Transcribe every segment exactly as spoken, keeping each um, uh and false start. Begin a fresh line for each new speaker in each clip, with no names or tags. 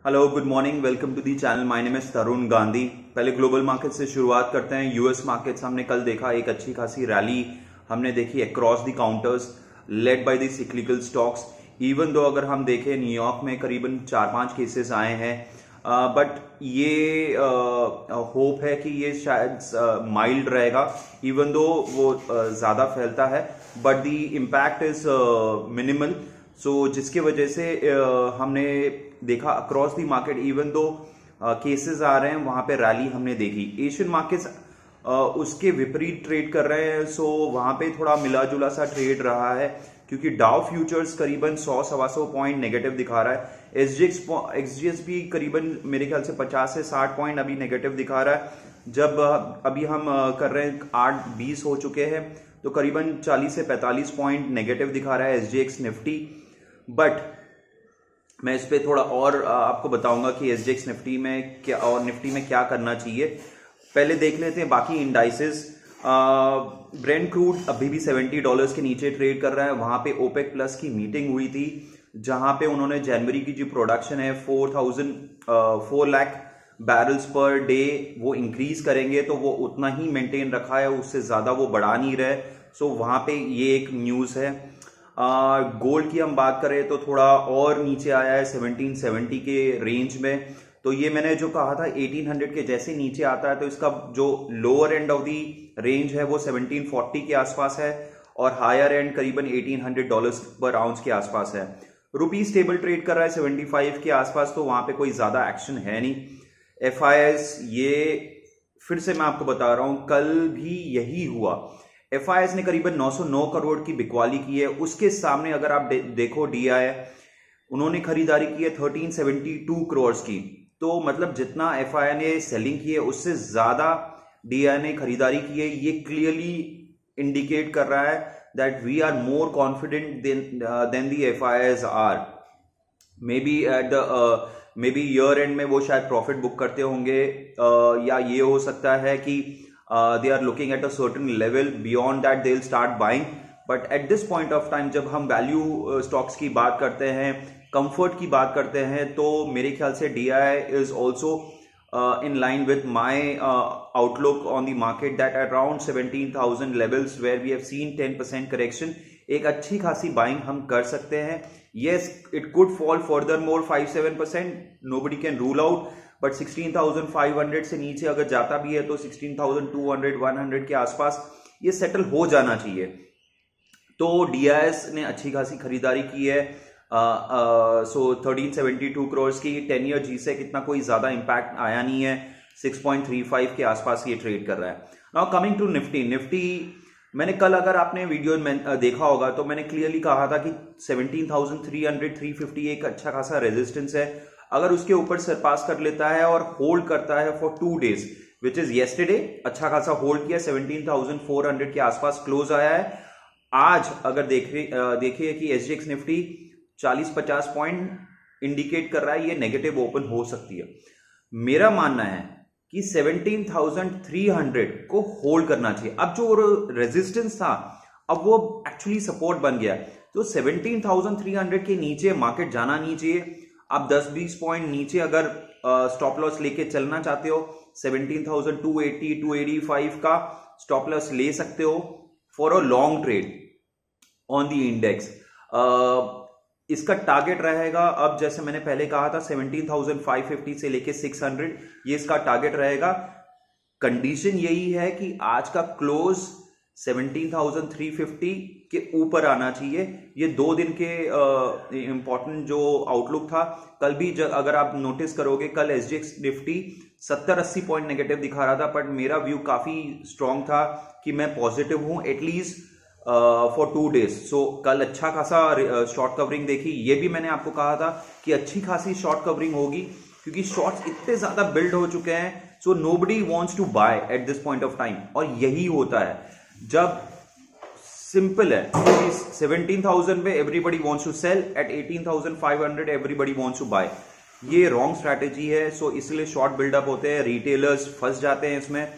Hello, good morning, welcome to the channel. My name is Tarun Gandhi. पहले global market से शुरुआत करते हैं। यूएस मार्केट्स हमने कल देखा, एक अच्छी खासी रैली हमने देखी across the counters led by the cyclical stocks. Even though अगर हम देखें न्यूयॉर्क में करीबन चार पांच केसेस आए हैं, बट uh, ये होप uh, है कि ये शायद माइल्ड uh, रहेगा। इवन दो वो uh, ज्यादा फैलता है, but the impact is minimal. So जिसकी वजह से uh, हमने देखा across the market, even though cases आ रहे हैं वहां पे रैली हमने देखी। एशियन मार्केट्स uh, उसके विपरीत ट्रेड कर रहे हैं, सो वहां पे थोड़ा मिला जुला सा ट्रेड रहा है, क्योंकि डाउ फ्यूचर्स करीबन सौ सवा सौ पॉइंट नेगेटिव दिखा रहा है। एसजीएक्स एक्सजीएस भी करीबन मेरे ख्याल से पचास से साठ पॉइंट अभी नेगेटिव दिखा रहा है। जब अभी हम कर रहे हैं आठ बीस हो चुके हैं, तो करीबन चालीस से पैंतालीस पॉइंट नेगेटिव दिखा रहा है एसजीएक्स निफ्टी। बट मैं इस पे थोड़ा और आपको बताऊंगा कि एसजीएक्स निफ्टी में क्या और निफ्टी में क्या करना चाहिए। पहले देख लेते हैं बाकी इंडाइसेस। ब्रेंट क्रूड अभी भी सत्तर डॉलर्स के नीचे ट्रेड कर रहा है। वहां पे ओपेक प्लस की मीटिंग हुई थी, जहां पे उन्होंने जनवरी की जो प्रोडक्शन है four thousand four lakh barrels per day वो इंक्रीज करेंगे, तो वो उतना ही मेंटेन रखा है, उससे ज्यादा वो बढ़ा नहीं रहे। सो वहां पे ये एक न्यूज है। गोल्ड uh, की हम बात करें तो थोड़ा और नीचे आया है सत्रह सौ सत्तर के रेंज में। तो ये मैंने जो कहा था अठारह सौ के जैसे नीचे आता है, तो इसका जो lower end of the range है वो सत्रह सौ चालीस के आसपास है, और हायर एंड करीबन अठारह सौ डॉलर्स पर आउंस के आसपास है। रुपी स्टेबल ट्रेड कर रहा है पचहत्तर के आसपास, तो वहां पे कोई ज्यादा एक्शन है नहीं। एफ आई एस, ये फिर से मैं आपको बता रहा हूं, कल भी यही हुआ। एफ आई एस ने करीबन नौ सौ नौ करोड़ की बिकवाली की है। उसके सामने अगर आप दे, देखो डी आई, उन्होंने खरीदारी की है तेरह सौ बहत्तर करोड़ की। तो मतलब जितना एफ आई आई ने सेलिंग की है, उससे ज्यादा डी आई ने खरीदारी की है। ये क्लियरली इंडिकेट कर रहा है that we are more confident than the F I Is are. Maybe at the maybe year end में वो शायद प्रॉफिट बुक करते होंगे, uh, या ये हो सकता है कि Uh, they are looking at a certain level, beyond that they'll start buying. But at this point of time, जब हम वैल्यू स्टॉक्स uh, की बात करते हैं, कंफर्ट की बात करते हैं, तो मेरे ख्याल से D I is also uh, in line with my uh, outlook on the market that around seventeen thousand levels where we have seen ten percent correction, एक अच्छी खासी बाइंग हम कर सकते हैं। Yes, it could fall further more five to seven percent, nobody can rule out, but सोलह हज़ार पाँच सौ से नीचे अगर जाता भी है तो सोलह हज़ार दो सौ, सौ के आसपास ये सेटल हो जाना चाहिए। तो डी आई एस ने अच्छी खासी खरीदारी की है, सो तेरह सौ बहत्तर करोड़ की। टेन ईयर जी से कितना कोई ज्यादा इंपैक्ट आया नहीं है, छह पॉइंट तीन पाँच के आसपास ये ट्रेड कर रहा है। Now coming to Nifty. Nifty मैंने कल, अगर आपने वीडियो में देखा होगा, तो मैंने क्लियरली कहा था कि सत्रह हज़ार तीन सौ, तीन सौ पचास एक अच्छा खासा रेजिस्टेंस है। अगर उसके ऊपर सरपास कर लेता है और होल्ड करता है for two days, which is yesterday, अच्छा खासा होल्ड किया, सत्रह हज़ार चार सौ के आसपास क्लोज आया है। आज अगर देखिए देखिए कि एसजीएक्स निफ्टी चालीस पचास पॉइंट इंडिकेट कर रहा है, ये नेगेटिव ओपन हो सकती है। मेरा मानना है कि सत्रह हज़ार तीन सौ को होल्ड करना चाहिए। अब जो रेजिस्टेंस था, अब वो एक्चुअली सपोर्ट बन गया, तो सत्रह हज़ार तीन सौ के नीचे मार्केट जाना नहीं चाहिए। आप दस बीस पॉइंट नीचे अगर स्टॉप लॉस लेके चलना चाहते हो, सत्रह हज़ार दो सौ अस्सी, दो सौ पचासी का स्टॉप लॉस ले सकते हो for a long trade on the index. इसका टारगेट रहेगा, अब जैसे मैंने पहले कहा था, सत्रह हज़ार पाँच सौ पचास से लेके छह सौ, ये इसका टारगेट रहेगा। कंडीशन यही है कि आज का क्लोज सत्रह हज़ार तीन सौ पचास के ऊपर आना चाहिए। ये दो दिन के इंपॉर्टेंट जो आउटलुक था, कल भी अगर आप नोटिस करोगे, कल एसजीएक्स निफ्टी सत्तर अस्सी पॉइंट नेगेटिव दिखा रहा था, बट मेरा व्यू काफी स्ट्रांग था कि मैं पॉजिटिव हूं at least for two days. So कल अच्छा खासा शॉर्ट कवरिंग देखी। ये भी मैंने आपको कहा था कि अच्छी खासी शॉर्ट कवरिंग होगी, क्योंकि शॉर्ट्स इतने ज्यादा बिल्ड हो चुके हैं, so nobody wants to buy at this point of time. और यही होता है जब सिंपल है, सत्रह हज़ार पे everybody wants to sell, at अठारह हज़ार पाँच सौ एवरीबडी वांट्स टू बाय। ये रॉन्ग स्ट्रैटेजी है, सो इसलिए शॉर्ट बिल्डअप होते हैं, रिटेलर्स फंस जाते हैं इसमें।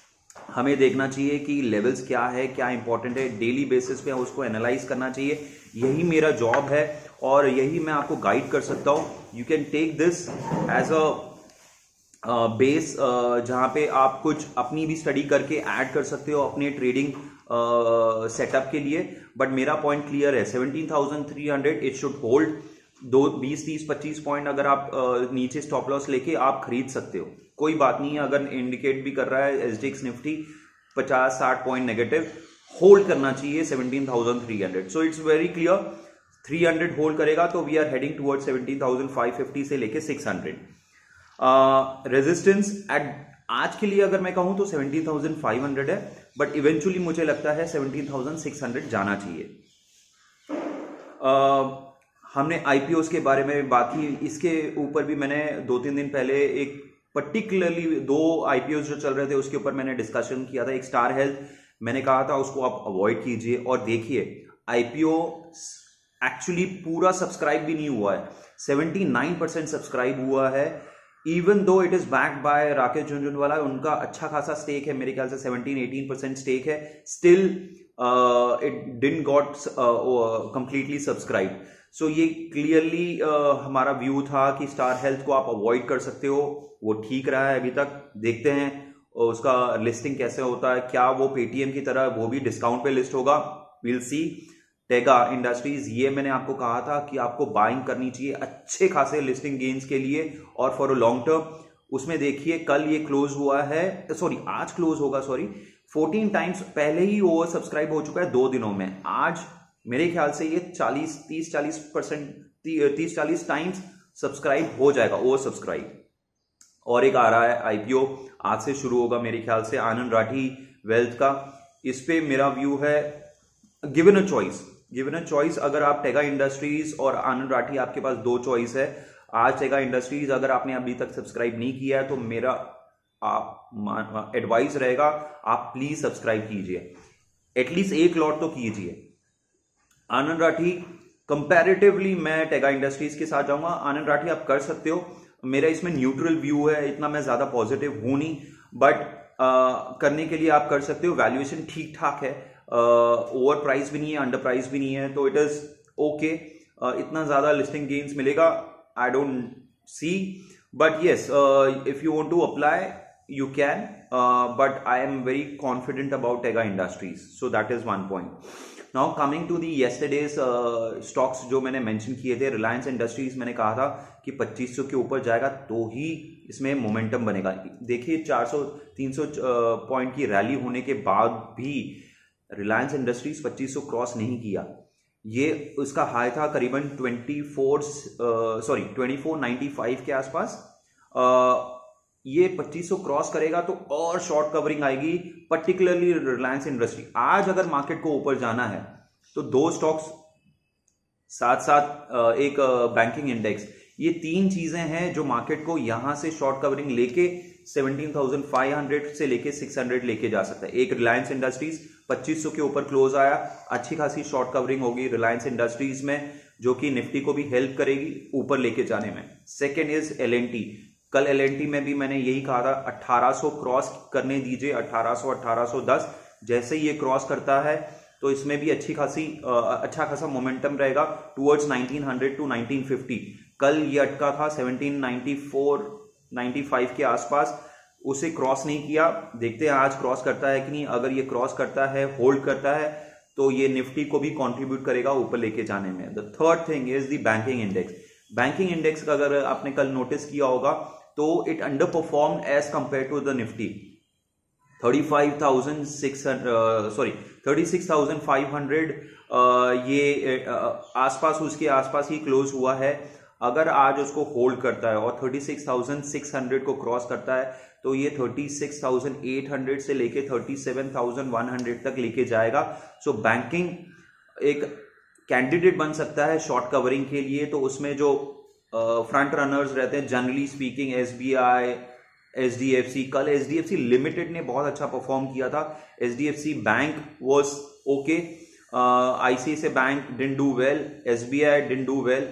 हमें देखना चाहिए कि लेवल्स क्या है, क्या इंपॉर्टेंट है, डेली बेसिस पे उसको एनालाइज करना चाहिए। यही मेरा जॉब है और यही मैं आपको गाइड कर सकता हूँ. You can take this as a base जहाँ पे आप कुछ अपनी भी स्टडी करके ऐड कर सकते हो अपने ट्रेडिंग सेटअप के लिए. बट मेरा पॉइंट क्लियर है, seventeen thousand three hundred it should hold. दो बीस तीस पच्चीस पॉइंट अगर आप uh, नीचे स्टॉप लॉस लेके आप खरीद सकते हो, कोई बात नहीं है. अगर इंडिकेट भी कर रहा है एसडीएक्स निफ्टी पचास साठ पॉइंट नेगेटिव, होल्ड करना चाहिए seventeen thousand three hundred. So it's very clear, three hundred hold करेगा तो we are heading toward seventeen thousand five fifty से लेके सिक्स हंड्रेड. रेजिस्टेंस एट आज के लिए अगर मैं कहूं तो सेवनटीन थाउजेंड फाइव हंड्रेड है, बट इवेंचुअली मुझे लगता है सेवनटीन थाउजेंड सिक्स हंड्रेड जाना चाहिए. uh, हमने आईपीओस के बारे में बात की, इसके ऊपर भी मैंने दो तीन दिन पहले एक पर्टिकुलरली दो आईपीओस जो चल रहे थे उसके ऊपर मैंने डिस्कशन किया था. एक स्टार हेल्थ, मैंने कहा था उसको आप अवॉइड कीजिए. और देखिए आईपीओ एक्चुअली पूरा सब्सक्राइब भी नहीं हुआ है, सेवेंटी नाइन परसेंट सब्सक्राइब हुआ है. Even though it is backed by Rakesh Jhunjhunwala, उनका अच्छा खासा स्टेक है, मेरे ख्याल से सेवनटीन एटीन परसेंट स्टेक है. Still it didn't got completely subscribe. So ये क्लियरली uh, हमारा व्यू था कि स्टार हेल्थ को आप अवॉइड कर सकते हो. वो ठीक रहा है अभी तक, देखते हैं उसका लिस्टिंग कैसे होता है. क्या वो पेटीएम की तरह वो भी डिस्काउंट पे लिस्ट होगा, विल सी. टेगा इंडस्ट्रीज, ये मैंने आपको कहा था कि आपको बाइंग करनी चाहिए अच्छे खासे लिस्टिंग गेन्स के लिए और फॉर अ लॉन्ग टर्म. उसमें देखिए कल ये क्लोज हुआ है, सॉरी आज क्लोज होगा, सॉरी फोर्टीन टाइम्स पहले ही ओवर सब्सक्राइब हो चुका है दो दिनों में. आज मेरे ख्याल से ये चालीस तीस चालीस परसेंट तीस चालीस टाइम्स सब्सक्राइब हो जाएगा, ओवर सब्सक्राइब. और एक आ रहा है आईपीओ, आज से शुरू होगा मेरे ख्याल से, आनंद राठी वेल्थ का. इस पे मेरा व्यू है given a choice, given a choice अगर आप टेगा इंडस्ट्रीज और आनंद राठी, आपके पास दो चॉइस है. आज टेगा इंडस्ट्रीज अगर आपने अभी तक सब्सक्राइब नहीं किया है तो मेरा आप एडवाइस रहेगा आप प्लीज सब्सक्राइब कीजिए, एटलीस्ट एक लॉट तो कीजिए. आनंद राठी कंपैरेटिवली मैं टेगा इंडस्ट्रीज के साथ जाऊंगा. आनंद राठी आप कर सकते हो, मेरा इसमें न्यूट्रल व्यू है, इतना मैं ज्यादा पॉजिटिव हूं नहीं, बट करने के लिए आप कर सकते हो. वैल्यूएशन ठीक ठाक है, ओवर uh, प्राइस भी नहीं है, अंडर प्राइस भी नहीं है, तो इट इज ओके. इतना ज्यादा लिस्टिंग गेन्स मिलेगा I don't see, but yes if you want to apply you can, but I am very confident about Tega industries. So that is one point. Now coming to the yesterday's stocks जो मैंने mention किए थे, Reliance industries मैंने कहा था कि पच्चीस सौ के ऊपर जाएगा तो ही इसमें मोमेंटम बनेगा. देखिए चार सौ तीन सौ पॉइंट की रैली होने के बाद भी रिलायंस इंडस्ट्रीज पच्चीस सौ क्रॉस नहीं किया. ये उसका हाई था करीबन twenty four sorry twenty four ninety five के आसपास. uh, ये पच्चीस सौ क्रॉस करेगा तो और शॉर्ट कवरिंग आएगी, पर्टिकुलरली रिलायंस इंडस्ट्री. आज अगर मार्केट को ऊपर जाना है तो दो स्टॉक्स साथ साथ एक बैंकिंग इंडेक्स, ये तीन चीजें हैं जो मार्केट को यहां से शॉर्ट कवरिंग लेके सेवनटीन थाउजेंड फाइव हंड्रेड से लेके सिक्स हंड्रेड लेके जा सकता है. एक रिलायंस इंडस्ट्रीज पच्चीस सौ के ऊपर क्लोज आया, अच्छी खासी शॉर्ट कवरिंग होगी रिलायंस इंडस्ट्रीज में, जो कि निफ्टी को भी हेल्प करेगी ऊपर लेके जाने में. Second is L and T. कल एल एंड टी में भी मैंने यही कहा था अठारह सौ क्रॉस करने दीजिए, अठारह सौ अठारह सौ दस. जैसे ही ये क्रॉस करता है तो इसमें भी अच्छी खासी अच्छा खासा मोमेंटम रहेगा towards nineteen hundred to nineteen fifty. कल ये अटका था seventeen ninety four ninety five के आसपास, उसे क्रॉस नहीं किया. देखते हैं आज क्रॉस करता है कि नहीं. अगर ये क्रॉस करता है, होल्ड करता है, तो ये निफ्टी को भी कंट्रीब्यूट करेगा ऊपर लेके जाने में. The third thing is the banking index. Banking index का अगर आपने कल नोटिस किया होगा तो it under perform as compare to the Nifty. Thirty five thousand six hundred sorry thirty six thousand five hundred ये uh, आसपास उसके आसपास ही क्लोज हुआ है. अगर आज उसको होल्ड करता है और thirty six thousand six hundred को क्रॉस करता है तो ये thirty six thousand eight hundred से लेके thirty seven thousand one hundred तक लेके जाएगा. सो so, बैंकिंग एक कैंडिडेट बन सकता है शॉर्ट कवरिंग के लिए. तो उसमें जो फ्रंट uh, रनर्स रहते हैं जनरली स्पीकिंग एसबीआई, एचडीएफसी. कल एचडीएफसी लिमिटेड ने बहुत अच्छा परफॉर्म किया था. HDFC bank was okay, ICICI bank didn't do well, SBI didn't do well,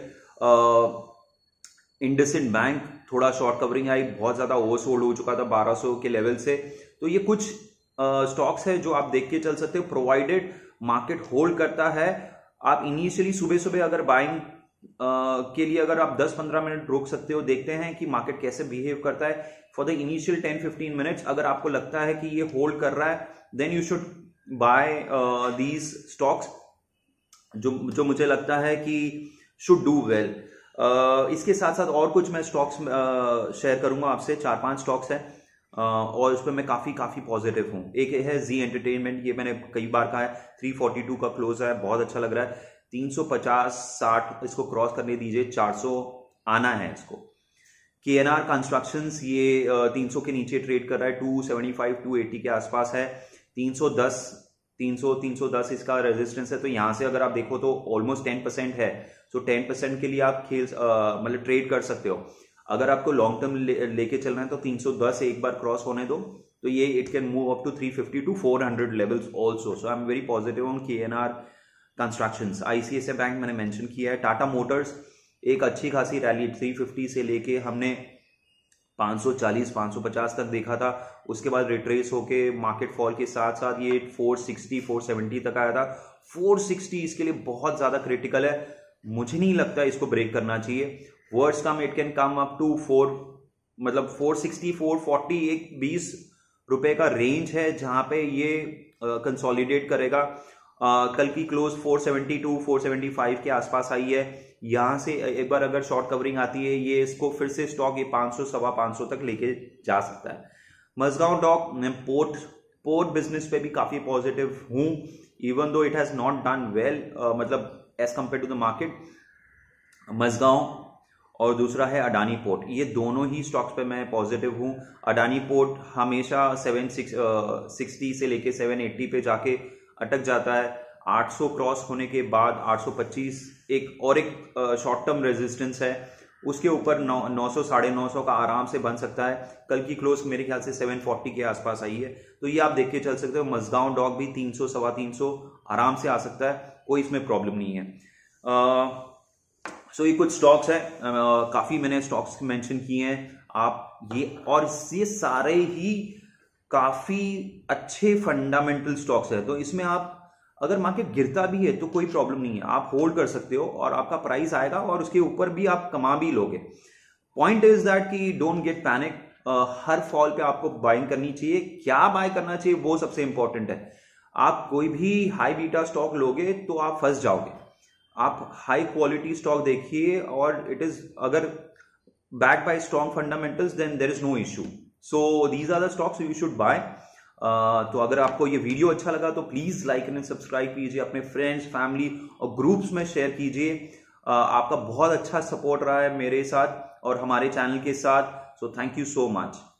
IndusInd bank थोड़ा शॉर्ट कवरिंग आई, बहुत ज्यादा ओवरसोल्ड हो चुका था बारह सौ के लेवल से. तो ये कुछ स्टॉक्स uh, है जो आप देख के चल सकते हो, प्रोवाइडेड मार्केट होल्ड करता है. आप इनिशियली सुबह सुबह अगर बाइंग के लिए अगर आप दस पंद्रह मिनट रोक सकते हो, देखते हैं कि मार्केट कैसे बिहेव करता है for the initial ten fifteen minutes. अगर आपको लगता है कि ये होल्ड कर रहा है, then you should buy these stocks जो जो मुझे लगता है कि शुड डू वेल। इसके साथ साथ और कुछ मैं स्टॉक्स शेयर करूंगा आपसे, चार पांच स्टॉक्स हैं uh, और उस पर मैं काफी काफी पॉजिटिव हूं। एक है जी एंटरटेनमेंट, ये मैंने कई बार कहा है, तीन सौ बयालीस का क्लोज है, बहुत अच्छा लग रहा है। तीन सौ पचास साठ इसको क्रॉस करने दीजिए, चार सौ आना है इसको। के एन आर कंस्ट्रक्शंस ये तीन सौ के नीचे ट्रेड कर रहा है, दो सौ पचहत्तर दो सौ अस्सी के आसपास है। तीन सौ दस तीन सौ तीन सौ दस इसका रेजिस्टेंस है, तो यहां से अगर आप देखो तो ऑलमोस्ट टेन परसेंट है। सो टेन परसेंट के लिए आप खेल मतलब ट्रेड कर सकते हो। अगर आपको लॉन्ग टर्म ले, लेके चलना है तो तीन सौ दस एक बार क्रॉस होने दो, तो ये it can move up to three fifty to four hundred levels also. So I am very positive on K N R constructions. ICICI bank मैंने मेंशन किया है। टाटा मोटर्स एक अच्छी खासी रैली तीन सौ पचास से लेके हमने पाँच सौ चालीस पाँच सौ पचास तक देखा था, उसके बाद रिट्रेस होके मार्केट फॉल के साथ साथ ये चार सौ साठ चार सौ सत्तर तक आया था। चार सौ साठ इसके लिए बहुत ज्यादा क्रिटिकल है, मुझे नहीं लगता इसको ब्रेक करना चाहिए। Words come it can come up to four मतलब चार सौ साठ चार सौ चालीस एक बीस रुपए का रेंज है जहां पे ये कंसोलिडेट uh, करेगा। uh, कल की क्लोज चार सौ बहत्तर चार सौ पचहत्तर के आसपास आई है, यहां से एक बार अगर शॉर्ट कवरिंग आती है ये इसको फिर से स्टॉक ये पाँच सौ सवा पाँच सौ तक लेके जा सकता है। मजगांव डॉक, मैं पोर्ट पोर्ट बिजनेस पे भी काफी पॉजिटिव हूं, even though it has not done well मतलब as compare to the market. Mazagaon और दूसरा है अडानी पोर्ट, ये दोनों ही स्टॉक्स पे मैं पॉजिटिव हूं। अडानी पोर्ट हमेशा सेवन सिक्सटी से लेके सेवन एट्टी पे जाके अटक जाता है, आठ सौ क्रॉस होने के बाद आठ सौ पच्चीस एक और एक शॉर्ट टर्म रेजिस्टेंस है, उसके ऊपर नौ सौ साढ़े नौ सौ का आराम से बन सकता है। कल की क्लोज मेरे ख्याल से सात सौ चालीस के आसपास आई है, तो ये आप देख के चल सकते हो। मजगांव डॉक भी तीन सौ सवा तीन सौ आराम से आ सकता है, कोई इसमें प्रॉब्लम नहीं है। सो so, ये कुछ स्टॉक्स है, uh, काफी मैंने स्टॉक्स मेंशन किए हैं आप ये, और ये सारे ही काफी अच्छे फंडामेंटल स्टॉक्स है, तो इसमें आप अगर मार्केट गिरता भी है तो कोई प्रॉब्लम नहीं है, आप होल्ड कर सकते हो और आपका प्राइस आएगा और उसके ऊपर भी आप कमा भी लोगे। पॉइंट इज दैट कि डोंट गेट पैनिक, हर फॉल पे आपको बाइंग करनी चाहिए। क्या बाय करना चाहिए वो सबसे इंपॉर्टेंट है। आप कोई भी हाई बीटा स्टॉक लोगे तो आप फंस जाओगे। आप हाई क्वालिटी स्टॉक देखिए और इट इज अगर backed by strong fundamentals then there is no issue. So these are the stocks you should buy. तो अगर आपको ये वीडियो अच्छा लगा तो प्लीज लाइक एंड सब्सक्राइब कीजिए, अपने फ्रेंड्स फैमिली और ग्रुप्स में शेयर कीजिए। uh, आपका बहुत अच्छा सपोर्ट रहा है मेरे साथ और हमारे चैनल के साथ, so thank you so much.